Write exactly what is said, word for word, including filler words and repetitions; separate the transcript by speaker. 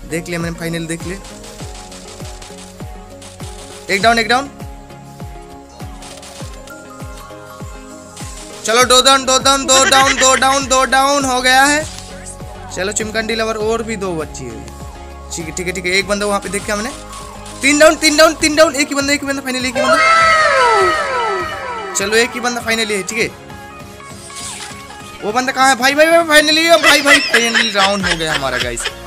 Speaker 1: देख लिया मैंने, फाइनल देख लिया। एक डाउन एक डाउन, चलो दो डाउन दो डाउन दो डाउन दो डाउन दो डाउन हो गया है। चलो चिमकंडी लवर और भी दो बच्ची है। ठीक है ठीक है ठीक है, एक बंदा वहां पे देख के हमने, तीन डाउन तीन डाउन तीन डाउन, एक ही बंदा एक ही बंदा फाइनली, एक ही बंदा। चलो एक ही बंदा फाइनली है। ठीक है, वो बंदा कहाँ है भाई? भाई भाई फाइनली भाई भाई फाइनली राउंड हो गया हमारा गाइस।